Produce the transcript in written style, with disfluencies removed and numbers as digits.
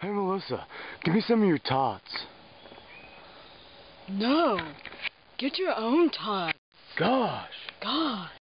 Hey, Melissa, give me some of your tots. No. Get your own tots. Gosh. Gosh.